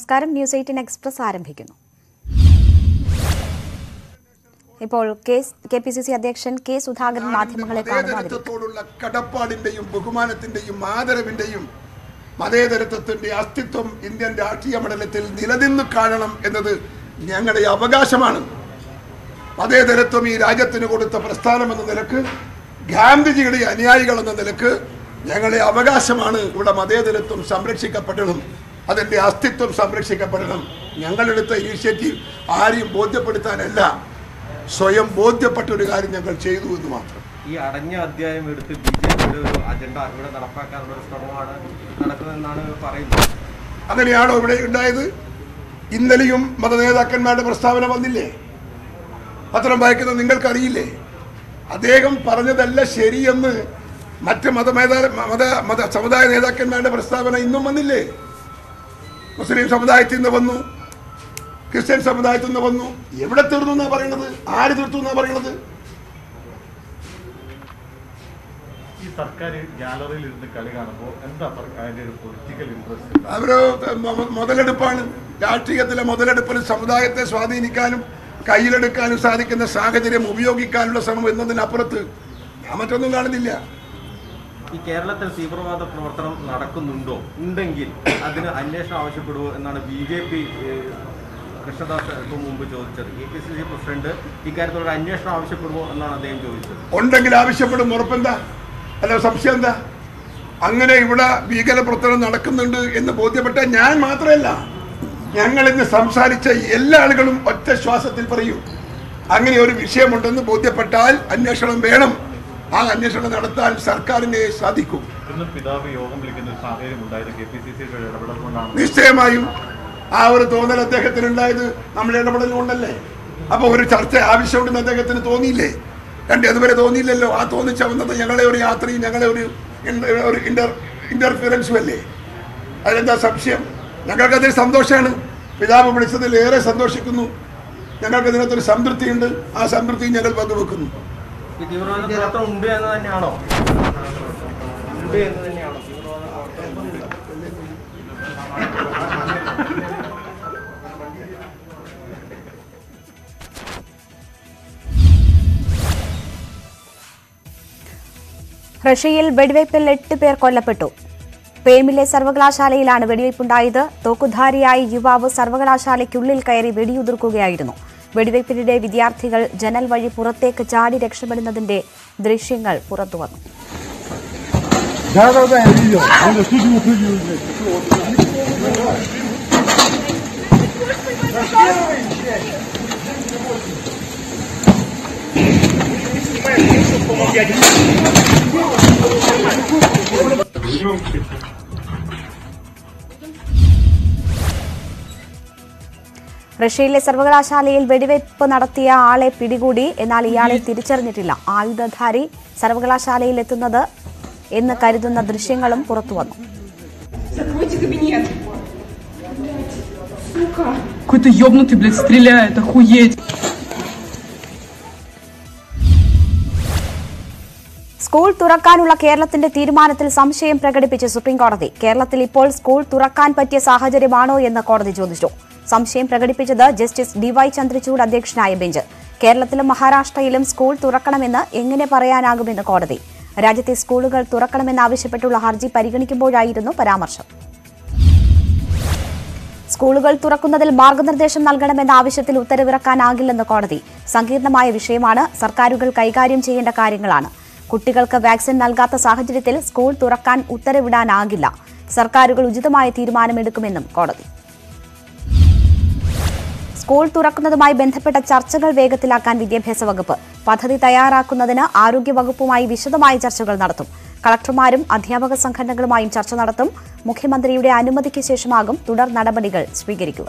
നമസ്കാരം. News18 Express ആരംഭിക്കുന്നു. ഇപ്പോൾ KPCC അധ്യക്ഷൻ കെ സുധാകരൻ മാധ്യമങ്ങളെ കാണുന്നതിനോടുള്ള കടപ്പാടിന്റെയും ബഹുമാനത്തിന്റെയും ആദരവിന്റെയും മതേതരത്വത്തിന്റെ അസ്തിത്വം ഇന്ത്യൻ രാഷ്ട്രീയ മണ്ഡലത്തിൽ നിലനിന്നു കാണണം എന്നത് ഞങ്ങളുടെ അവകാശമാണ്. മതേതരത്വം ഈ രാജ്യത്തിന് കൊടുത്ത പ്രസ്ഥാനം എന്ന നിലക്ക്, ഗാന്ധിജിയുടെ അനുയായികൾ എന്ന നിലക്ക് ഞങ്ങളുടെ അവകാശമാണ് ഇവിടെ മതേതരത്വം സംരക്ഷിക്കപ്പെടണം, അതിൻ്റെ അസ്തിത്വം സംരക്ഷിക്കപ്പെടണം. ഞങ്ങളെടുത്ത ഇനീഷ്യേറ്റീവ് ആരെയും ബോധ്യപ്പെടുത്താനല്ല, സ്വയം ബോധ്യപ്പെട്ട ഒരു കാര്യം ഞങ്ങൾ ചെയ്തു എന്ന് മാത്രം. ഈ അടഞ്ഞ അധ്യായം എടുത്ത് ബിജെപിയുടെ ഒരു അജണ്ട ഇവിടെ നടപ്പാക്കാനുള്ള ഒരു ശ്രമമാണ് നടക്കുന്നതെന്നാണ് പറയുന്നത്. അങ്ങനെയാണോ ഇവിടെ ഉണ്ടായത്? ഇന്നലെയും മതനേതാക്കന്മാരുടെ പ്രസ്താവന വന്നില്ലേ? പത്രം വായിക്കുന്നത് നിങ്ങൾക്കറിയില്ലേ? അദ്ദേഹം പറഞ്ഞതല്ല ശരിയെന്ന് മറ്റ് മത സമുദായ നേതാക്കന്മാരുടെ പ്രസ്താവന ഇന്നും വന്നില്ലേ? മുസ്ലിം സമുദായത്തിൽ നിന്ന് വന്നു, ക്രിസ്ത്യൻ സമുദായത്തിൽ നിന്ന് വന്നു. എവിടെ തീർന്നു എന്നാ പറയുന്നത്? ആര് തീർത്തു എന്നാ പറയുന്നത്? ഈ സർക്കാർ ഗാലറിയിൽ ഇരുന്ന് കളി കാണുമ്പോൾ എന്താ സർക്കാരിന്റെ ഒരു പൊളിറ്റിക്കൽ ഇൻട്രസ്റ്റ്? അവര് മുതലെടുപ്പാണ്. രാഷ്ട്രീയത്തിലെ മുതലെടുപ്പിൽ സമുദായത്തെ സ്വാധീനിക്കാനും കയ്യിലെടുക്കാനും സാധിക്കുന്ന സാഹചര്യം ഉപയോഗിക്കാനുള്ള ശ്രമം എന്നതിനപ്പുറത്ത് ഞാൻ മറ്റൊന്നും കാണുന്നില്ല. ഈ കേരളത്തിൽ തീവ്രവാദ പ്രവർത്തനം നടക്കുന്നുണ്ടോ? ഉണ്ടെങ്കിൽ അതിന് അന്വേഷണം ആവശ്യപ്പെടുമോ എന്നാണ് BJP കൃഷ്ണദാസ് മുമ്പ് ചോദിച്ചത്. KPCC പ്രസിഡന്റ് ഇക്കാര്യത്തിലൊരു അന്വേഷണം ആവശ്യപ്പെടുമോ എന്നാണ് അദ്ദേഹം ചോദിച്ചത്. ഉണ്ടെങ്കിൽ ആവശ്യപ്പെടും, ഉറപ്പെന്താ? അല്ല, സംശയം എന്താ? അങ്ങനെ ഇവിടെ ഭീകരപ്രവർത്തനം നടക്കുന്നുണ്ട് എന്ന് ബോധ്യപ്പെട്ട ഞാൻ മാത്രമല്ല, ഞങ്ങൾ ഇന്ന് സംസാരിച്ച എല്ലാ ആളുകളും ഒറ്റ ശ്വാസത്തിൽ പറയും, അങ്ങനെ ഒരു വിഷയമുണ്ടെന്ന് ബോധ്യപ്പെട്ടാൽ അന്വേഷണം വേണം. ആ അന്വേഷണം നടത്താൻ സർക്കാരിനെ സാധിക്കും. നിശ്ചയമായും ആ ഒരു തോന്നൽ അദ്ദേഹത്തിനുണ്ടായത് നമ്മുടെ ഇടപെടൽ കൊണ്ടല്ലേ. അപ്പൊ ഒരു ചർച്ച ആവശ്യമുണ്ടെന്ന് അദ്ദേഹത്തിന് തോന്നിയില്ലേ? അതുവരെ തോന്നിയില്ലല്ലോ. ആ തോന്നിച്ച വന്നത് ഞങ്ങളെ ഒരു യാത്രയും ഞങ്ങളെ ഒരു ഇന്റർഫിയറൻസും അല്ലേ. അതിലെന്താ സംശയം? ഞങ്ങൾക്കതിൽ സന്തോഷമാണ്. പിതാവ് വിളിച്ചതിൽ ഏറെ സന്തോഷിക്കുന്നു. ഞങ്ങൾക്ക് ഇതിനകത്തൊരു സംതൃപ്തിയുണ്ട്. ആ സംതൃപ്തി ഞങ്ങൾ പങ്കുവെക്കുന്നു. റഷ്യയിൽ വെടിവയ്പിൽ 8 പേർ കൊല്ലപ്പെട്ടു. പേമിലെ സർവകലാശാലയിലാണ് വെടിവയ്പുണ്ടായത്. തോക്കുധാരിയായ യുവാവ് സർവകലാശാലയ്ക്കുള്ളിൽ കയറി വെടിയുതിർക്കുകയായിരുന്നു. വെടിവയ്പിനിടെ വിദ്യാർത്ഥികൾ ജനൽ വഴി പുറത്തേക്ക് ചാടി രക്ഷപ്പെടുന്നതിന്റെ ദൃശ്യങ്ങൾ പുറത്തുവന്നു. റഷ്യയിലെ സർവകലാശാലയിൽ വെടിവയ്പ് നടത്തിയ ആളെ പിടികൂടി. എന്നാൽ ഇയാളെ തിരിച്ചറിഞ്ഞിട്ടില്ല. ആയുധധാരി സർവകലാശാലയിൽ എത്തുന്നത് എന്ന് കരുതുന്ന ദൃശ്യങ്ങളും പുറത്തുവന്നു. സ്കൂൾ തുറക്കാനുള്ള കേരളത്തിന്റെ തീരുമാനത്തിൽ സംശയം പ്രകടിപ്പിച്ച് സുപ്രീംകോടതി. കേരളത്തിൽ ഇപ്പോൾ സ്കൂൾ തുറക്കാൻ പറ്റിയ സാഹചര്യമാണോ എന്ന് കോടതി ചോദിച്ചു. സംശയം പ്രകടിപ്പിച്ചത് ജസ്റ്റിസ് DY ചന്ദ്രചൂഡ് അധ്യക്ഷനായ ബെഞ്ച്. കേരളത്തിലും മഹാരാഷ്ട്രയിലും സ്കൂൾ തുറക്കണമെന്ന് എങ്ങനെ പറയാനാകുമെന്ന് കോടതി. രാജ്യത്തെ സ്കൂളുകൾ തുറക്കണമെന്നാവശ്യപ്പെട്ടുള്ള ഹർജി പരിഗണിക്കുമ്പോഴായിരുന്നു പരാമർശം. സ്കൂളുകൾ തുറക്കുന്നതിൽ മാർഗനിർദ്ദേശം നൽകണമെന്ന ആവശ്യത്തിൽ ഉത്തരവിറക്കാനാകില്ലെന്ന് കോടതി. സങ്കീർണമായ വിഷയമാണ്, സർക്കാരുകൾ കൈകാര്യം ചെയ്യേണ്ട കാര്യങ്ങളാണ്. കുട്ടികൾക്ക് വാക്സിൻ നൽകാത്ത സാഹചര്യത്തിൽ സ്കൂൾ തുറക്കാൻ ഉത്തരവിടാനാകില്ല. സർക്കാരുകൾ ഉചിതമായ തീരുമാനമെടുക്കുമെന്നും കോടതി. സ്കൂൾ തുറക്കുന്നതുമായി ബന്ധപ്പെട്ട ചർച്ചകൾ വേഗത്തിലാക്കാൻ വിദ്യാഭ്യാസ വകുപ്പ്. പദ്ധതി തയ്യാറാക്കുന്നതിന് ആരോഗ്യവകുപ്പുമായി വിശദമായ ചർച്ചകൾ നടത്തും. കളക്ടർമാരും അധ്യാപക സംഘടനകളുമായും ചർച്ച നടത്തും. മുഖ്യമന്ത്രിയുടെ അനുമതിക്ക് ശേഷമാകും തുടർ നടപടികൾ സ്വീകരിക്കുക.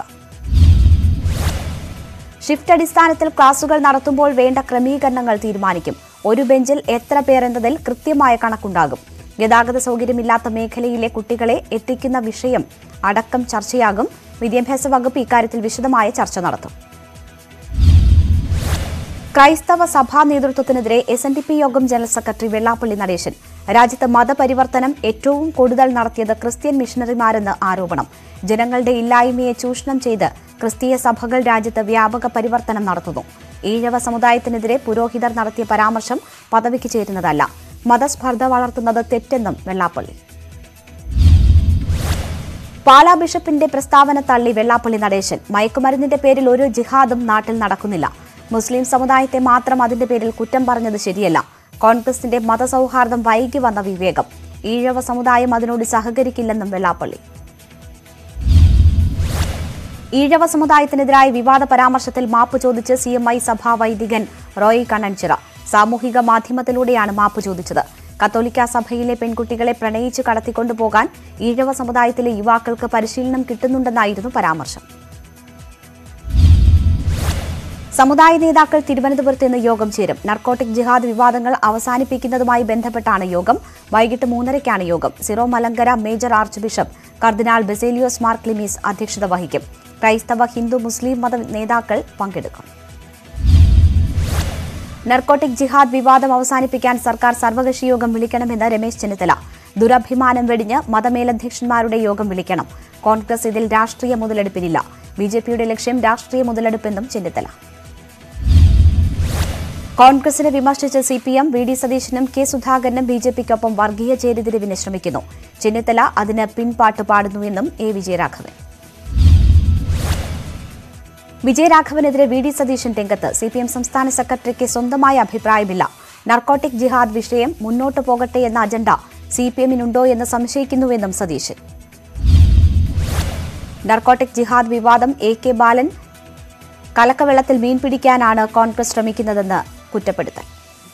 ഷിഫ്റ്റ് അടിസ്ഥാനത്തിൽ ക്ലാസുകൾ നടത്തുമ്പോൾ വേണ്ട ക്രമീകരണങ്ങൾ തീരുമാനിക്കും. ഒരു ബെഞ്ചിൽ എത്ര പേർ എന്നതിൽ കൃത്യമായ കണക്കുണ്ടാകും. ഗതാഗത സൗകര്യമില്ലാത്ത മേഖലയിലെ കുട്ടികളെ എത്തിക്കുന്ന വിഷയം അടക്കം ചർച്ചയാകും. വിദ്യാഭ്യാസ വകുപ്പ് ഇക്കാര്യത്തിൽ വിശദമായ ചർച്ച നടത്തും. ക്രൈസ്തവ സഭാ നേതൃത്വത്തിനെതിരെ SNDP യോഗം ജനറൽ സെക്രട്ടറി വെള്ളാപ്പള്ളി നടേശൻ. രാജ്യത്ത് മതപരിവർത്തനം ഏറ്റവും കൂടുതൽ നടത്തിയത് ക്രിസ്ത്യൻ മിഷണറിമാരെന്ന് ആരോപണം. ജനങ്ങളുടെ ഇല്ലായ്മയെ ചൂഷണം ചെയ്ത് ക്രിസ്തീയ സഭകൾ രാജ്യത്ത് വ്യാപക പരിവർത്തനം നടത്തുന്നു. ഈഴവ സമുദായത്തിനെതിരെ പുരോഹിതർ നടത്തിയ പരാമർശം പദവിക്ക് ചേരുന്നതല്ല. മതസ്പർദ്ധ വളർത്തുന്നത് തെറ്റെന്നും വെള്ളാപ്പള്ളി. പാലാ ബിഷപ്പിന്റെ പ്രസ്താവന തള്ളി വെള്ളാപ്പള്ളി നടേശൻ. മയക്കുമരുന്നിന്റെ പേരിൽ ഒരു ജിഹാദും നാട്ടിൽ നടക്കുന്നില്ല. മുസ്ലിം സമുദായത്തെ മാത്രം അതിന്റെ പേരിൽ കുറ്റം പറഞ്ഞത് ശരിയല്ല. കോൺഗ്രസിന്റെ മതസൌഹാർദ്ദം വൈകി വന്ന വിവേകം. ഈഴവ സമുദായം അതിനോട് സഹകരിക്കില്ലെന്നും വെള്ളാപ്പള്ളി. ഈഴവ സമുദായത്തിനെതിരായ വിവാദ പരാമർശത്തിൽ മാപ്പ് ചോദിച്ച് CMI സഭാ വൈദികൻ റോയ് കണ്ണൻചിറ. സാമൂഹിക മാധ്യമത്തിലൂടെയാണ് മാപ്പ് ചോദിച്ചത്. കത്തോലിക്ക സഭയിലെ പെൺകുട്ടികളെ പ്രണയിച്ച് കടത്തിക്കൊണ്ടുപോകാൻ ഈഴവ സമുദായത്തിലെ യുവാക്കൾക്ക് പരിശീലനം കിട്ടുന്നുണ്ടെന്നായിരുന്നു പരാമർശം. സമുദായ നേതാക്കൾ തിരുവനന്തപുരത്ത് ഇന്ന് യോഗം ചേരും. നർക്കോട്ടിക് ജിഹാദ് വിവാദങ്ങൾ അവസാനിപ്പിക്കുന്നതുമായി ബന്ധപ്പെട്ടാണ് യോഗം. വൈകിട്ട് 3:30-ക്കാണ് യോഗം. Syro Malankara major archbishop കർദിനാൾ ബെസേലിയോസ് മാർ ക്ലിമീസ് അധ്യക്ഷത വഹിക്കും. ക്രൈസ്തവ, ഹിന്ദു, മുസ്ലിം മത നേതാക്കൾ പങ്കെടുക്കും. നർക്കോട്ടിക് ജിഹാദ് വിവാദം അവസാനിപ്പിക്കാൻ സർക്കാർ സർവകക്ഷി യോഗം വിളിക്കണമെന്ന് രമേശ് ചെന്നിത്തല. ദുരഭിമാനം വെടിഞ്ഞ് മതമേലധ്യക്ഷന്മാരുടെ യോഗം വിളിക്കണം. കോൺഗ്രസ് ഇതിൽ രാഷ്ട്രീയ മുതലെടുപ്പിനില്ല. BJPയുടെ ലക്ഷ്യം രാഷ്ട്രീയ മുതലെടുപ്പെന്നും ചെന്നിത്തല. കോൺഗ്രസിനെ വിമർശിച്ച CPM VD സതീശനും K സുധാകരനും BJPക്കൊപ്പം വർഗീയ ചേരിതിരിവിന് ശ്രമിക്കുന്നു. ചെന്നിത്തല അതിന് പിൻപാട്ട് പാടുന്നുവെന്നും A വിജയരാഘവൻ. വിജയരാഘവനെതിരെ VD സതീശൻ രംഗത്ത്. CPM സംസ്ഥാന സെക്രട്ടറിക്ക് സ്വന്തമായ അഭിപ്രായമില്ല. നർക്കോട്ടിക് ജിഹാദ് വിഷയം മുന്നോട്ടു പോകട്ടെ എന്ന അജണ്ട CPMനുണ്ടോ എന്ന് സംശയിക്കുന്നുവെന്നും സതീശൻ. നർക്കോട്ടിക് ജിഹാദ് വിവാദം AK ബാലൻ കലക്കവെള്ളത്തിൽ മീൻ പിടിക്കാനാണ് കോൺഗ്രസ് ശ്രമിക്കുന്നതെന്ന് കുറ്റപ്പെടുത്തൽ.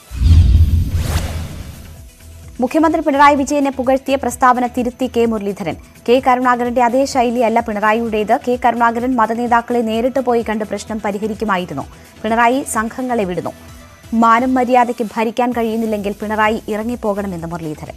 മുഖ്യമന്ത്രി പിണറായി വിജയനെ പുകഴ്ത്തിയ പ്രസ്താവന തിരുത്തി K മുരളീധരൻ. K കരുണാകരന്റെ അതേ ശൈലിയല്ല പിണറായിയുടേത്. K കരുണാകരൻ മതനേതാക്കളെ നേരിട്ട് പോയി കണ്ട് പ്രശ്നം പരിഹരിക്കുമായിരുന്നു. പിണറായി സംഘങ്ങളെ വിടുന്നു. മാനം മര്യാദയ്ക്ക് ഭരിക്കാൻ കഴിയുന്നില്ലെങ്കിൽ Pinarayi ഇറങ്ങിപ്പോകണമെന്ന് Muraleedharan.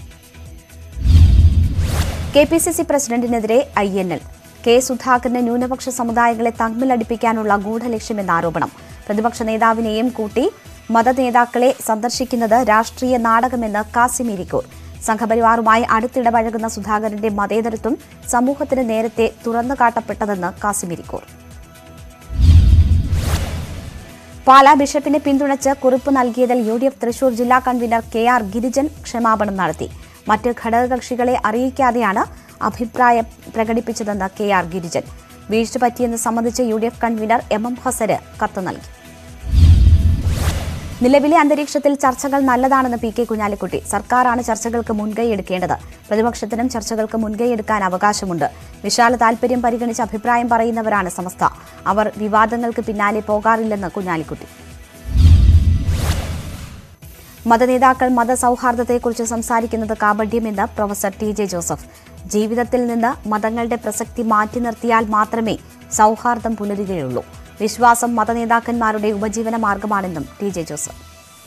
KPCC പ്രസിഡന്റിനെതിരെ INL. K സുധാകരന് ന്യൂനപക്ഷ സമുദായങ്ങളെ തമ്മിലടിപ്പിക്കാനുള്ള ഗൂഢലക്ഷ്യമെന്ന ആരോപണം. പ്രതിപക്ഷ നേതാവിനെയും കൂട്ടി മതനേതാക്കളെ സന്ദർശിക്കുന്നത് രാഷ്ട്രീയ നാടകമെന്ന് കാസിമിരിക്കൂർ. സംഘപരിവാറുമായി അടുത്തിടപഴകുന്ന സുധാകരന്റെ മതേതരത്വം സമൂഹത്തിന് നേരത്തെ തുറന്നുകാട്ടപ്പെട്ടതെന്ന് കാസിമിരിക്കൂർ. പാലാ ബിഷപ്പിനെ പിന്തുണച്ച് കുറിപ്പ് നൽകിയതിൽ UDF തൃശൂർ ജില്ലാ കൺവീനർ KR ഗിരിജൻ ക്ഷമാപണം നടത്തി. മറ്റ് ഘടകകക്ഷികളെ അറിയിക്കാതെയാണ് അഭിപ്രായം പ്രകടിപ്പിച്ചതെന്ന് KR ഗിരിജൻ. വീഴ്ച പറ്റിയെന്ന് സംബന്ധിച്ച് UDF കൺവീനർ MM ഹസന് കത്ത് നൽകി. നിലവിലെ അന്തരീക്ഷത്തിൽ ചർച്ചകൾ നല്ലതാണെന്ന് PK കുഞ്ഞാലിക്കുട്ടി. സർക്കാരാണ് ചർച്ചകൾക്ക് മുൻകൈയെടുക്കേണ്ടത്. പ്രതിപക്ഷത്തിനും ചർച്ചകൾക്ക് മുൻകൈയെടുക്കാൻ അവകാശമുണ്ട്. വിശാല താൽപര്യം പരിഗണിച്ച് അഭിപ്രായം പറയുന്നവരാണ് സമസ്ത. അവർ വിവാദങ്ങൾക്ക് പിന്നാലെ പോകാറില്ലെന്ന് കുഞ്ഞാലിക്കുട്ടി. മതനേതാക്കൾ മതസൌഹാർദ്ദത്തെക്കുറിച്ച് സംസാരിക്കുന്നത് കാപഢ്യമെന്ന് പ്രൊഫസർ TJ ജോസഫ്. ജീവിതത്തിൽ നിന്ന് മതങ്ങളുടെ പ്രസക്തി മാറ്റി നിർത്തിയാൽ മാത്രമേ സൌഹാർദ്ദം പുലരുകയുള്ളൂ. വിശ്വാസം മതനേതാക്കന്മാരുടെ ഉപജീവന മാർഗമാണെന്നും TJ ജോസഫ്.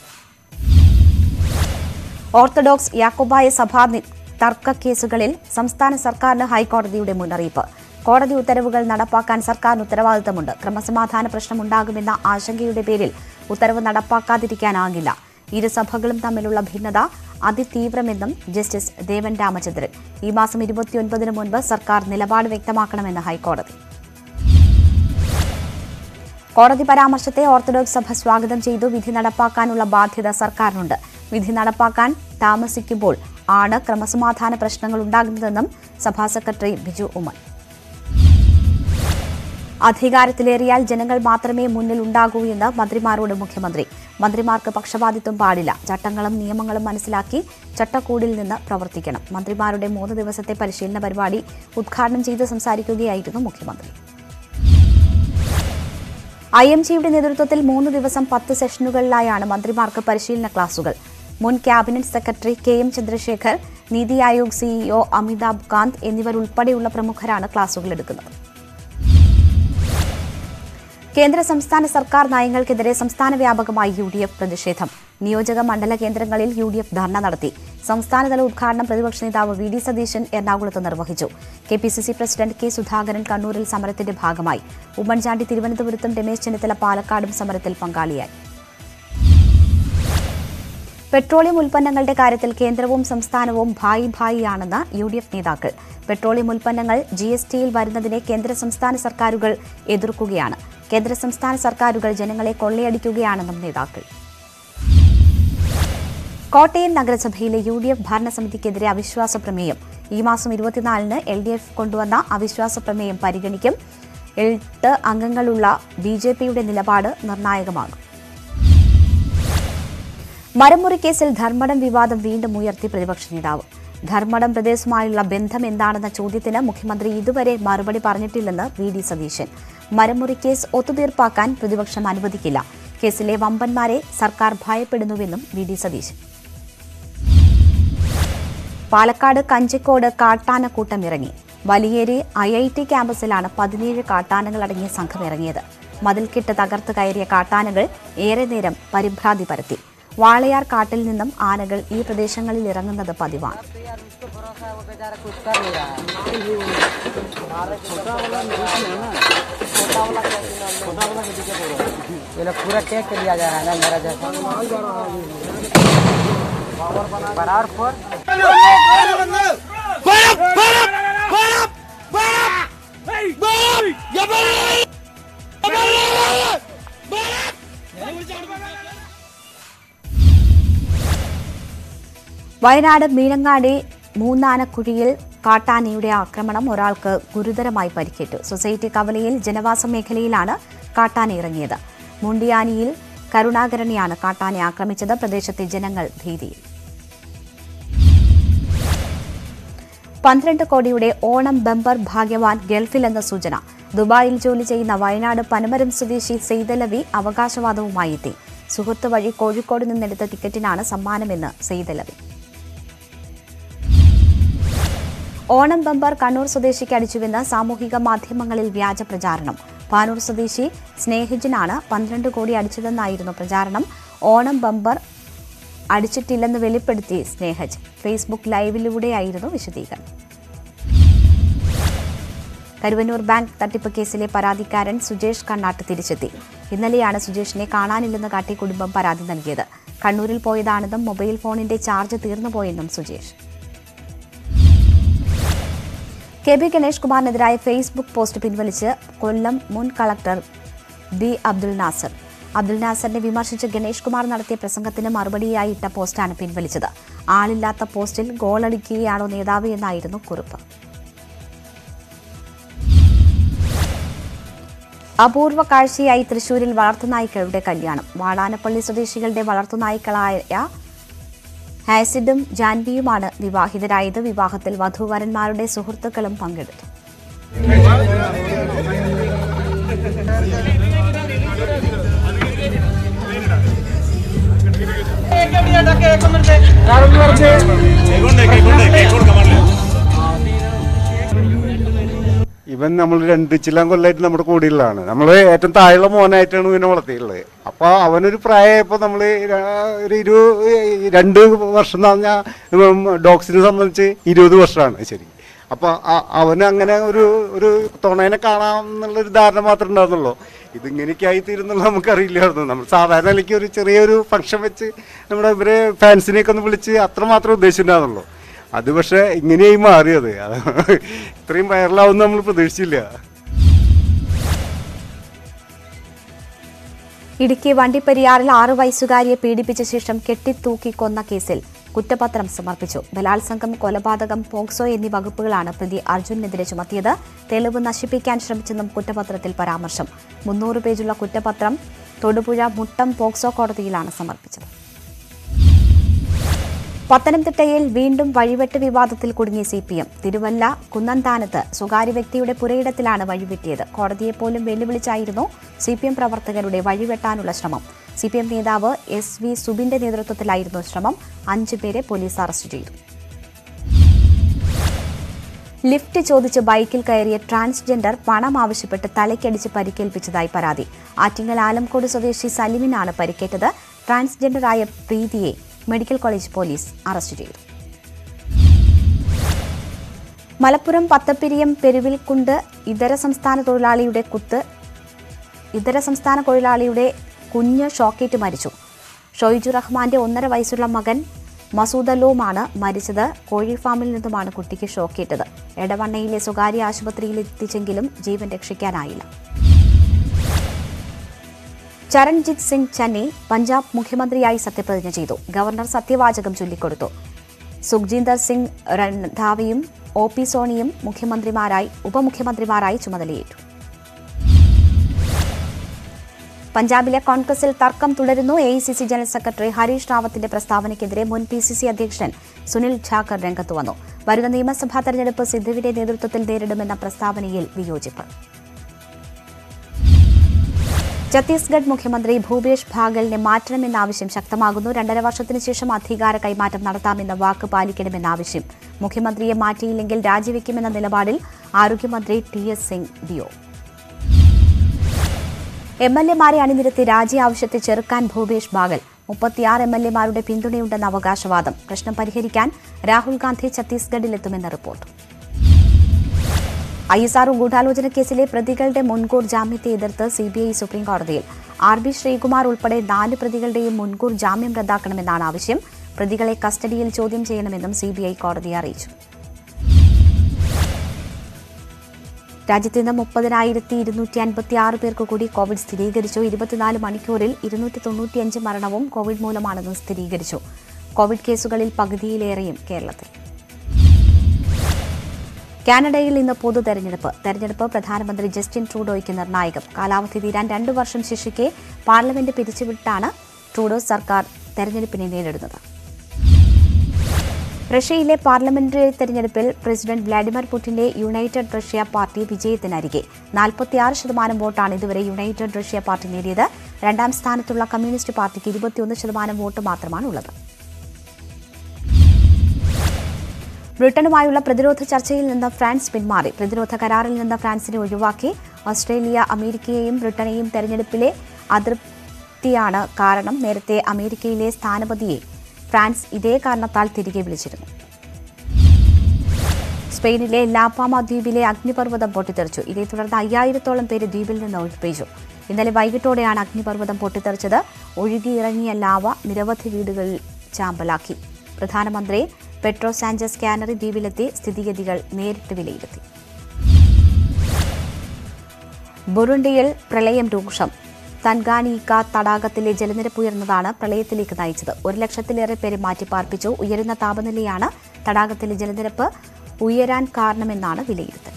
ഓർത്തഡോക്സ് യാക്കോബായ സഭാ തർക്ക കേസുകളിൽ സംസ്ഥാന സർക്കാരിന് ഹൈക്കോടതിയുടെ മുന്നറിയിപ്പ്. കോടതി ഉത്തരവുകൾ നടപ്പാക്കാൻ സർക്കാരിന് ഉത്തരവാദിത്തമുണ്ട്. ക്രമസമാധാന പ്രശ്നമുണ്ടാകുമെന്ന ആശങ്കയുടെ പേരിൽ ഉത്തരവ് നടപ്പാക്കാതിരിക്കാനാകില്ല. ഇരു സഭകളും തമ്മിലുള്ള ഭിന്നത അതിതീവ്രമെന്നും ജസ്റ്റിസ് ദേവൻ രാമചന്ദ്രൻ. ഈ മാസം 29-ന് മുൻപ് സർക്കാർ നിലപാട് വ്യക്തമാക്കണമെന്ന് ഹൈക്കോടതി. കോടതി പരാമർശത്തെ ഓർത്തഡോക്സ് സഭ സ്വാഗതം ചെയ്തു. വിധി നടപ്പാക്കാനുള്ള ബാധ്യത സർക്കാരിനുണ്ട്. വിധി നടപ്പാക്കാൻ താമസിക്കുമ്പോൾ ആണ് ക്രമസമാധാന പ്രശ്നങ്ങൾ ഉണ്ടാകുന്നതെന്നും സഭാ സെക്രട്ടറി ബിജു ഉമ്മൻ. അധികാരത്തിലേറിയാൽ ജനങ്ങൾ മാത്രമേ മുന്നിൽ ഉണ്ടാകൂ എന്ന് മന്ത്രിമാരോട് മുഖ്യമന്ത്രി. മന്ത്രിമാർക്ക് പക്ഷപാതിത്വം പാടില്ല. ചട്ടങ്ങളും നിയമങ്ങളും മനസ്സിലാക്കി ചട്ടക്കൂടിൽ നിന്ന് പ്രവർത്തിക്കണം. മന്ത്രിമാരുടെ 3 ദിവസത്തെ പരിശീലന പരിപാടി ഉദ്ഘാടനം ചെയ്ത് സംസാരിക്കുകയായിരുന്നു മുഖ്യമന്ത്രി. IMGയുടെ നേതൃത്വത്തിൽ 3 ദിവസം 10 സെഷനുകളിലായാണ് മന്ത്രിമാർക്ക് പരിശീലന ക്ലാസുകൾ. മുൻ cabinet secretary KM Chandrasekhar, NITI Aayog CEO Amitabh Kant എന്നിവരുൾപ്പെടെയുള്ള പ്രമുഖരാണ് ക്ലാസുകൾ എടുക്കുന്നത്. കേന്ദ്ര സംസ്ഥാന സർക്കാർ നയങ്ങൾക്കെതിരെ സംസ്ഥാന വ്യാപകമായി UDF പ്രതിഷേധം. നിയോജക മണ്ഡല കേന്ദ്രങ്ങളിൽ UDF ധർണ നടത്തി. സംസ്ഥാനതല ഉദ്ഘാടനം പ്രതിപക്ഷ നേതാവ് VD സതീശൻ എറണാകുളത്ത് നിർവഹിച്ചു. KPCC പ്രസിഡന്റ് K സുധാകരൻ കണ്ണൂരിൽ സമരത്തിന്റെ ഭാഗമായി. ഉമ്മൻചാണ്ടി തിരുവനന്തപുരത്തും രമേശ് ചെന്നിത്തല പാലക്കാടും സമരത്തിൽ പങ്കാളിയായി. പെട്രോളിയം ഉൽപ്പന്നങ്ങളുടെ കാര്യത്തിൽ കേന്ദ്രവും സംസ്ഥാനവും ഭായി ഭായിയാണെന്ന് UDF നേതാക്കൾ. പെട്രോളിയം ഉൽപ്പന്നങ്ങൾ GSTയിൽ വരുന്നതിനെ കേന്ദ്ര സംസ്ഥാന സർക്കാരുകൾ എതിർക്കുകയാണ്. കേന്ദ്ര സംസ്ഥാന സർക്കാരുകൾ ജനങ്ങളെ കൊള്ളയടിക്കുകയാണെന്നും നേതാക്കൾ. കോട്ടയം നഗരസഭയിലെ UDF ഭരണസമിതിക്കെതിരെ അവിശ്വാസ പ്രമേയം. ഈ മാസം 24-ന് LDF കൊണ്ടുവന്ന അവിശ്വാസ പ്രമേയം പരിഗണിക്കും. 8 അംഗങ്ങളുള്ള BJPയുടെ നിലപാട് നിർണായകമാകും. മരമുറി കേസിൽ ധർമ്മടം വിവാദം വീണ്ടും ഉയർത്തി പ്രതിപക്ഷ നേതാവ്. ധർമ്മടം പ്രദേശവുമായുള്ള ബന്ധം എന്താണെന്ന ചോദ്യത്തിന് മുഖ്യമന്ത്രി ഇതുവരെ മറുപടി പറഞ്ഞിട്ടില്ലെന്ന് VD സതീശൻ. മരമുറി കേസ് ഒത്തുതീർപ്പാക്കാൻ പ്രതിപക്ഷം അനുവദിക്കില്ല. കേസിലെ വമ്പന്മാരെ സർക്കാർ ഭയപ്പെടുന്നുവെന്നും VD സതീശൻ. പാലക്കാട് കഞ്ചിക്കോട് കാട്ടാനക്കൂട്ടം ഇറങ്ങി. വലിയേരി IIT ക്യാമ്പസിലാണ് 17 കാട്ടാനകൾ അടങ്ങിയ സംഘം ഇറങ്ങിയത്. മതിൽക്കെട്ട് തകർത്ത് കയറിയ കാട്ടാനകൾ ഏറെ നേരം പരിഭ്രാന്തി പരത്തി. വാളയാർ കാട്ടിൽ നിന്നും ആനകൾ ഈ പ്രദേശങ്ങളിൽ ഇറങ്ങുന്നത് പതിവാണ്. വയനാട് മീനങ്ങാടി മൂന്നാനക്കുഴിയിൽ കാട്ടാനയുടെ ആക്രമണം. ഒരാൾക്ക് ഗുരുതരമായി പരിക്കേറ്റു. സൊസൈറ്റി കവലയിൽ ജനവാസ മേഖലയിലാണ് കാട്ടാന ഇറങ്ങിയത്. മുണ്ടിയാനിയിൽ കരുണാകരനെയാണ് കാട്ടാനെ ആക്രമിച്ചത്. പ്രദേശത്തെ ജനങ്ങൾ ഭീതിയിൽ. 12 കോടിയുടെ ഓണം ബമ്പർ ഭാഗ്യവാൻ ഗൾഫിലെന്ന സൂചന. ദുബായിൽ ജോലി ചെയ്യുന്ന വയനാട് പനമരം സ്വദേശി സെയ്തലവി അവകാശവാദവുമായി എത്തി. സുഹൃത്ത് വഴി കോഴിക്കോട് നിന്നെടുത്ത ടിക്കറ്റിനാണ് സമ്മാനമെന്ന് സെയ്തലവി. ഓണം ബമ്പർ കണ്ണൂർ സ്വദേശിക്ക് അടിച്ചുവെന്ന് സാമൂഹിക മാധ്യമങ്ങളിൽ വ്യാജ പ്രചാരണം. പാനൂർ സ്വദേശി സ്നേഹജിനാണ് 12 കോടി അടിച്ചതെന്നായിരുന്നു പ്രചാരണം. ഓണം ബമ്പർ അടിച്ചിട്ടില്ലെന്ന് വെളിപ്പെടുത്തി സ്നേഹജ്. ഫേസ്ബുക്ക് ലൈവിലൂടെയായിരുന്നു വിശദീകരണം. കരുവന്നൂർ ബാങ്ക് തട്ടിപ്പ് കേസിലെ പരാതിക്കാരൻ സുജേഷ് കണ്ണാട്ട് തിരിച്ചെത്തി. ഇന്നലെയാണ് സുജേഷിനെ കാണാനില്ലെന്ന് കാട്ടി കുടുംബം പരാതി നൽകിയത്. കണ്ണൂരിൽ പോയതാണെന്നും മൊബൈൽ ഫോണിന്റെ ചാർജ് തീർന്നുപോയെന്നും സുജേഷ്. KB ഗണേഷ് കുമാറിനെതിരായ ഫേസ്ബുക്ക് പോസ്റ്റ് പിൻവലിച്ച് കൊല്ലം മുൻ കളക്ടർ B അബ്ദുൽ നാസർ. അബ്ദുൽ നാസറിനെ വിമർശിച്ച് ഗണേഷ് കുമാർ നടത്തിയ പ്രസംഗത്തിന് മറുപടിയായി ഇട്ട പോസ്റ്റാണ് പിൻവലിച്ചത്. ആളില്ലാത്ത പോസ്റ്റിൽ ഗോളടിക്കുകയാണോ നേതാവ് എന്നായിരുന്നു കുറിപ്പ്. അപൂർവ കാഴ്ചയായി തൃശൂരിൽ വളർത്തുനായ്ക്കളുടെ കല്യാണം. വാടാനപ്പള്ളി സ്വദേശികളുടെ വളർത്തുനായ്ക്കളായ ഹാസിഡും ജാൻവിയുമാണ് വിവാഹിതരായത്. വിവാഹത്തിൽ വധൂവരന്മാരുടെ സുഹൃത്തുക്കളും പങ്കെടുത്തു. ഇവൻ നമ്മൾ 2 കൊല്ലമായിട്ട് നമ്മുടെ കൂടെയുള്ളതാണ്. നമ്മൾ ഏറ്റവും താഴെയുള്ള മോനായിട്ടാണ് ഇവനെ വളർത്തിയുള്ളത്. അപ്പോൾ അവനൊരു പ്രായമായപ്പോൾ നമ്മൾ ഒരു 2 വർഷം എന്ന് പറഞ്ഞാൽ ഡോഗ്സിനെ സംബന്ധിച്ച് 20 വർഷമാണ് ശരി. അപ്പോൾ അവന് അങ്ങനെ ഒരു തുണേനെ കാണാം എന്നുള്ളൊരു ധാരണ മാത്രമേ ഉണ്ടായിരുന്നുള്ളൂ. ഇതിങ്ങനെയൊക്കെ ആയിത്തീരുന്നുള്ള നമുക്കറിയില്ലായിരുന്നു. നമ്മൾ സാധാരണ നിലയ്ക്ക് ഒരു ചെറിയൊരു ഫംഗ്ഷൻ വെച്ച് നമ്മുടെ ഇവരെ ഫാൻസിനെയൊക്കെ ഒന്ന് വിളിച്ച് അത്രമാത്രം ഉദ്ദേശിച്ചിട്ടുണ്ടായിരുന്നുള്ളൂ. അത് പക്ഷേ ഇങ്ങനെയായി മാറിയത്. ഇത്രയും വൈറലാവുമെന്ന് നമ്മൾ പ്രതീക്ഷിച്ചില്ല. ഇടുക്കി വണ്ടിപ്പെരിയാറിൽ 6 വയസ്സുകാരിയെ പീഡിപ്പിച്ച ശേഷം കെട്ടിത്തൂക്കി കൊന്ന കേസിൽ കുറ്റപത്രം സമർപ്പിച്ചു. ബലാത്സംഗം, കൊലപാതകം, പോക്സോ എന്നീ വകുപ്പുകളാണ് പ്രതി അർജുനെതിരെ ചുമത്തിയത്. തെളിവ് നശിപ്പിക്കാൻ ശ്രമിച്ചെന്നും കുറ്റപത്രത്തിൽ പരാമർശം. 300 പേജുള്ള കുറ്റപത്രം തൊടുപുഴ മുട്ടം പോക്സോ കോടതിയിലാണ് സമർപ്പിച്ചത്. പത്തനംതിട്ടയിൽ വീണ്ടും വഴിവെട്ട് വിവാദത്തിൽ കുടുങ്ങിയ CPM. തിരുവല്ല കുന്നന്താനത്ത് സ്വകാര്യ വ്യക്തിയുടെ പുരയിടത്തിലാണ് വഴിവെട്ടിയത്. കോടതിയെപ്പോലും വെല്ലുവിളിച്ചായിരുന്നു CPM പ്രവർത്തകരുടെ വഴിവെട്ടാനുള്ള ശ്രമം. CPM നേതാവ് SV സുബിന്റെ നേതൃത്വത്തിലായിരുന്നു ശ്രമം. 5 പേരെ പോലീസ് അറസ്റ്റ് ചെയ്തു. ലിഫ്റ്റ് ചോദിച്ച് ബൈക്കിൽ കയറിയ ട്രാൻസ്ജെൻഡർ പണം ആവശ്യപ്പെട്ട് തലയ്ക്കടിച്ച് പരിക്കേൽപ്പിച്ചതായി പരാതി. ആറ്റിങ്ങൽ ആലംകോട് സ്വദേശി സലിമിനാണ് പരിക്കേറ്റത്. ട്രാൻസ്ജെൻഡറായ പ്രീതിയെ മെഡിക്കൽ കോളേജ് പോലീസ് അറസ്റ്റ് ചെയ്തു. മലപ്പുറം പത്തപ്പിരിയം പെരുവിൽക്കുണ്ട് ഇതര സംസ്ഥാന തൊഴിലാളിയുടെ കുഞ്ഞ് ഷോക്കേറ്റ് മരിച്ചു. ഷൊയ്ജു റഹ്മാന്റെ 1.5 വയസ്സുള്ള മകൻ മസൂദലോമാണ് മരിച്ചത്. കോഴി ഫാമിൽ നിന്നുമാണ് കുട്ടിക്ക് ഷോക്കേറ്റത്. എടവണ്ണയിലെ സ്വകാര്യ ആശുപത്രിയിൽ എത്തിച്ചെങ്കിലും ജീവൻ രക്ഷിക്കാനായില്ല. ചരൺജിത് സിംഗ് ചന്നി പഞ്ചാബ് മുഖ്യമന്ത്രിയായി സത്യപ്രതിജ്ഞ ചെയ്തു. ഗവർണർ സത്യവാചകം ചൊല്ലിക്കൊടുത്തു. സുഖ്ജീന്ദർ സിംഗ് രന്ധാവയും OP സോണിയും ഉപമുഖ്യമന്ത്രിമാരായി ചുമതലയേറ്റു. പഞ്ചാബിലെ കോൺഗ്രസിൽ തർക്കം തുടരുന്നു. AICC ജനറൽ സെക്രട്ടറി ഹരീഷ് റാവത്തിന്റെ പ്രസ്താവനയ്ക്കെതിരെ മുൻ PCC അധ്യക്ഷൻ സുനിൽ ഝാക്കർ രംഗത്ത് വന്നു. വരുന്ന നിയമസഭാ തെരഞ്ഞെടുപ്പ് സിദ്ധുവിന്റെ നേതൃത്വത്തിൽ നേരിടുമെന്ന പ്രസ്താവനയിൽ വിയോജിപ്പ്. ഛത്തീസ്ഗഡ് മുഖ്യമന്ത്രി ഭൂപേഷ് ഭാഗലിനെ മാറ്റണമെന്ന ആവശ്യം ശക്തമാകുന്നു. 2.5 വർഷത്തിനു ശേഷം അധികാര കൈമാറ്റം നടത്താമെന്ന വാക്ക് പാലിക്കണമെന്ന ആവശ്യം. മുഖ്യമന്ത്രിയെ മാറ്റിയില്ലെങ്കിൽ രാജിവെക്കുമെന്ന നിലപാടിൽ ആരോഗ്യമന്ത്രി TS സിംഗ് ദിയോ. MLA-മാരെ അണിനിരത്തി രാജി ആവശ്യത്തെ ചെറുക്കാൻ ഭൂപേഷ് ഭാഗൽ. 36 MLA-മാരുടെ പിന്തുണയുണ്ടെന്ന അവകാശവാദം. പ്രശ്നം പരിഹരിക്കാൻ രാഹുൽ ഗാന്ധി ഛത്തീസ്ഗഡിലെത്തുമെന്ന റിപ്പോർട്ട്. ISR ഗൂഢാലോചന കേസിലെ പ്രതികളുടെ മുൻകൂർ ജാമ്യത്തെ എതിർത്ത് CBI സുപ്രീംകോടതിയിൽ. RB ശ്രീകുമാർ ഉൾപ്പെടെ 4 പ്രതികളുടെയും മുൻകൂർ ജാമ്യം റദ്ദാക്കണമെന്നാണ് ആവശ്യം. പ്രതികളെ കസ്റ്റഡിയിൽ ചോദ്യം ചെയ്യണമെന്നും CBI കോടതിയെ അറിയിച്ചു. രാജ്യത്ത് ഇന്ന് 30,256 പേർക്ക് കൂടി കോവിഡ് സ്ഥിരീകരിച്ചു. 24 മണിക്കൂറിൽ 295 മരണവും കോവിഡ് മൂലമാണെന്ന് സ്ഥിരീകരിച്ചു. കോവിഡ് കേസുകളിൽ പകുതിയിലേറെയും കേരളത്തിൽ. കാനഡയിൽ ഇന്ന് പൊതു തെരഞ്ഞെടുപ്പ് പ്രധാനമന്ത്രി ജസ്റ്റിൻ ട്രൂഡോയ്ക്ക് നിർണായകം. കാലാവധി തീരാൻ 2 വർഷം ശേഷിക്കെ പാർലമെന്റ് പിരിച്ചുവിട്ടാണ് ട്രൂഡോ സർക്കാർ തെരഞ്ഞെടുപ്പിനെ നേരിടുന്നത്. റഷ്യയിലെ പാർലമെന്ററി തെരഞ്ഞെടുപ്പിൽ പ്രസിഡന്റ് വ്ളാഡിമിർ പുടിന്റെ യുണൈറ്റഡ് റഷ്യ പാർട്ടി വിജയത്തിനരികെ. 46% വോട്ടാണ് ഇതുവരെ യുണൈറ്റഡ് റഷ്യ പാർട്ടി നേടിയത്. 2ാം സ്ഥാനത്തുള്ള കമ്മ്യൂണിസ്റ്റ് പാർട്ടിക്ക് 21% വോട്ട് മാത്രമാണുള്ളത്. ബ്രിട്ടനുമായുള്ള പ്രതിരോധ ചർച്ചയിൽ നിന്ന് ഫ്രാൻസ് പിന്മാറി. പ്രതിരോധ കരാറിൽ നിന്ന് ഫ്രാൻസിനെ ഒഴിവാക്കി. ഓസ്ട്രേലിയ അമേരിക്കയെയും ബ്രിട്ടനെയും തെരഞ്ഞെടുപ്പിലെ അതൃപ്തിയാണ് കാരണം. നേരത്തെ അമേരിക്കയിലെ സ്ഥാനപതിയെ ഫ്രാൻസ് ഇതേ കാരണത്താൽ തിരികെ വിളിച്ചിരുന്നു. സ്പെയിനിലെ ലാപാമ ദ്വീപിലെ അഗ്നിപർവ്വതം പൊട്ടിത്തെറിച്ചു. ഇതേ തുടർന്ന് 5000-ഓളം പേര് ദ്വീപിൽ നിന്ന് ഒഴിപ്പിച്ചു. ഇന്നലെ വൈകിട്ടോടെയാണ് അഗ്നിപർവ്വതം പൊട്ടിത്തെറിച്ചത്. ഒഴുകിയിറങ്ങിയ ലാവ നിരവധി വീടുകളിൽ ചാമ്പലാക്കി. പ്രധാനമന്ത്രി പെട്രോ സാഞ്ചസ് കാനറി ദ്വീപിലെത്തി സ്ഥിതിഗതികൾ നേരിട്ട് വിലയിരുത്തി. ബുറുണ്ടിയിൽ പ്രളയം രൂക്ഷം. തൻഗാനീക്ക തടാകത്തിലെ ജലനിരപ്പ് ഉയർന്നതാണ് പ്രളയത്തിലേക്ക് നയിച്ചത്. 1 ലക്ഷത്തിലേറെ പേരെ മാറ്റിപ്പാർപ്പിച്ചു. ഉയരുന്ന താപനിലയാണ് തടാകത്തിലെ ജലനിരപ്പ് ഉയരാൻ കാരണമെന്നാണ് വിലയിരുത്തൽ.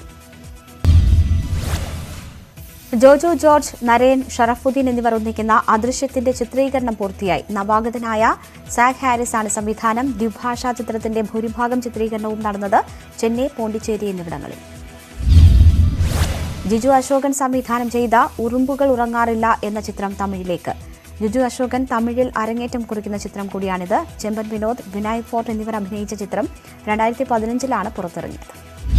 ജോജോ ജോർജ്, നരേൻ, ഷറഫുദ്ദീൻ എന്നിവർ ഒന്നിക്കുന്ന അദൃശ്യത്തിന്റെ ചിത്രീകരണം പൂർത്തിയായി. നവാഗതനായ സാഗ് ഹാരിസ് ആണ് സംവിധാനം. ദ്വിഭാഷാ ചിത്രത്തിന്റെ ഭൂരിഭാഗം ചിത്രീകരണവും നടന്നത് ചെന്നൈ, പോണ്ടിച്ചേരി എന്നിവിടങ്ങളിൽ. ജിജു അശോകൻ സംവിധാനം ചെയ്ത ഉറുമ്പുകൾ ഉറങ്ങാറില്ല എന്ന ചിത്രം തമിഴിലേക്ക്. ജിജു അശോകൻ തമിഴിൽ അരങ്ങേറ്റം കുറിക്കുന്ന ചിത്രം കൂടിയാണിത്. ചെമ്പൻ വിനോദ്, വിനായക് ഫോർട്ട് എന്നിവർ അഭിനയിച്ച ചിത്രം 2015 പുറത്തിറങ്ങിയത്.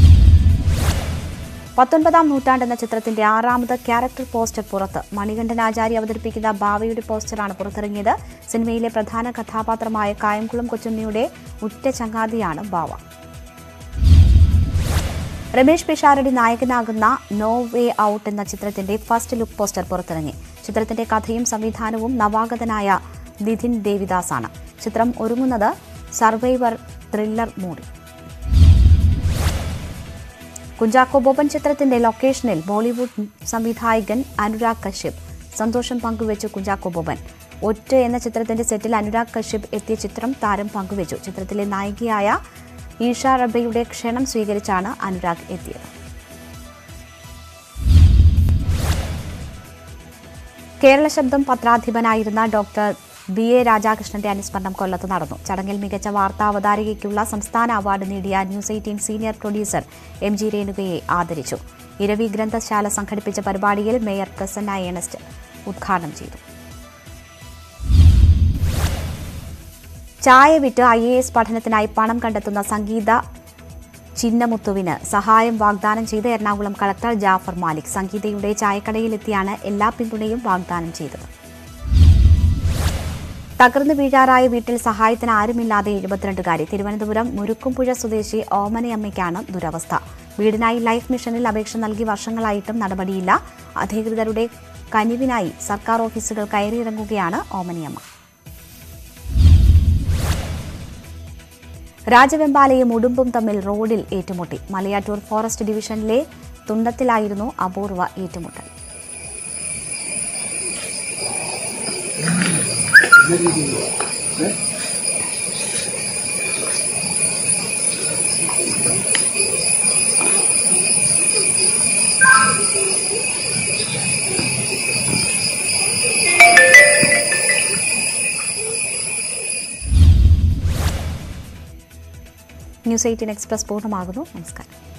19ാം നൂറ്റാണ്ട് എന്ന ചിത്രത്തിന്റെ 6ാമത് ക്യാരക്ടർ പോസ്റ്റർ പുറത്ത്. മണികണ്ഠൻ ആചാര്യ അവതരിപ്പിക്കുന്ന ബാവയുടെ പോസ്റ്ററാണ് പുറത്തിറങ്ങിയത്. സിനിമയിലെ പ്രധാന കഥാപാത്രമായ കായംകുളം കൊച്ചുണ്ണിയുടെ ഉറ്റ ചങ്ങാതിയാണ് ബാവ. രമേഷ് പിഷാരടി നായകനാകുന്ന നോ വേ ഔട്ട് എന്ന ചിത്രത്തിന്റെ ഫസ്റ്റ് ലുക്ക് പോസ്റ്റർ പുറത്തിറങ്ങി. ചിത്രത്തിന്റെ കഥയും സംവിധാനവും നവാഗതനായ നിതിൻ ദേവിദാസാണ്. ചിത്രം ഒരുങ്ങുന്നത് സർവൈവർ ത്രില്ലർ മൂഡിൽ. കുഞ്ചാക്കോ ബോബൻ ചിത്രത്തിന്റെ ലൊക്കേഷനിൽ ബോളിവുഡ് സംവിധായകൻ അനുരാഗ് കശ്യപ്. സന്തോഷം പങ്കുവച്ചു കുഞ്ചാക്കോ ബോബൻ. ഒറ്റ എന്ന ചിത്രത്തിന്റെ സെറ്റിൽ അനുരാഗ് കശ്യപ് എത്തിയ ചിത്രം താരം പങ്കുവച്ചു. ചിത്രത്തിലെ നായികയായ ഈഷ റബയുടെ ക്ഷണം സ്വീകരിച്ചാണ് അനുരാഗ് എത്തിയത്. കേരള ശബ്ദം പത്രാധിപനായിരുന്ന ഡോക്ടർ BA രാധാകൃഷ്ണന്റെ അനുസ്മരണം കൊല്ലത്ത് നടന്നു. ചടങ്ങിൽ മികച്ച വാർത്താ അവതാരികയ്ക്കുള്ള സംസ്ഥാന അവാർഡ് നേടിയ News18 സീനിയർ പ്രൊഡ്യൂസർ MG രേണുകയെ ആദരിച്ചു. ഇരവി ഗ്രന്ഥശാല സംഘടിപ്പിച്ച പരിപാടിയിൽ മേയർ പ്രസന്ന ഏണസ്റ്റ് ഉദ്ഘാടനം ചെയ്തു. ചായ വിറ്റ് IAS പഠനത്തിനായി പണം കണ്ടെത്തുന്ന സംഗീത ചിന്നമുത്തുവിന് സഹായം വാഗ്ദാനം ചെയ്ത് എറണാകുളം കളക്ടർ ജാഫർ മാലിക്. സംഗീതയുടെ ചായക്കടയിലെത്തിയാണ് എല്ലാ പിന്തുണയും വാഗ്ദാനം ചെയ്തത്. തകർന്നു വീഴാറായ വീട്ടിൽ സഹായത്തിന് ആരുമില്ലാതെ 72കാരി. തിരുവനന്തപുരം മുരുക്കുംപുഴ സ്വദേശി ഓമനയമ്മയ്ക്കാണ് ദുരവസ്ഥ. വീടിനായി ലൈഫ് മിഷനിൽ അപേക്ഷ നൽകി വർഷങ്ങളായിട്ടും നടപടിയില്ല. അധികൃതരുടെ കനിവിനായി സർക്കാർ ഓഫീസുകൾ കയറിയിറങ്ങുകയാണ് ഓമനയമ്മ. രാജവെമ്പാലയും ഉടുമ്പും തമ്മിൽ റോഡിൽ ഏറ്റുമുട്ടി. മലയാറ്റൂർ ഫോറസ്റ്റ് ഡിവിഷനിലെ തുണ്ടത്തിലായിരുന്നു അപൂർവ ഏറ്റുമുട്ടൽ. News18 Express പൂർണ്ണമാകുന്നു. നമസ്കാരം.